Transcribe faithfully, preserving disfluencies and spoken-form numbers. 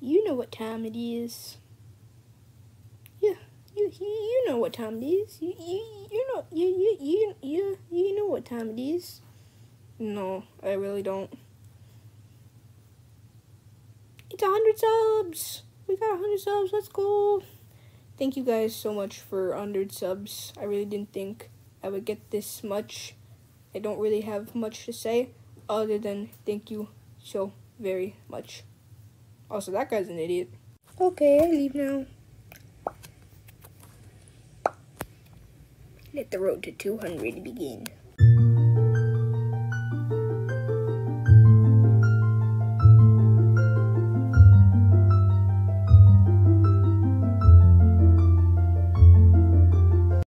You know what time it is. Yeah, you you, you know what time it is. You you you know you you you you you know what time it is. No, I really don't. It's a hundred subs. We got a hundred subs. Let's go. Thank you guys so much for a hundred subs. I really didn't think I would get this much. I don't really have much to say other than thank you so very much. Also, that guy's an idiot. Okay, I leave now. Let the road to two hundred begin.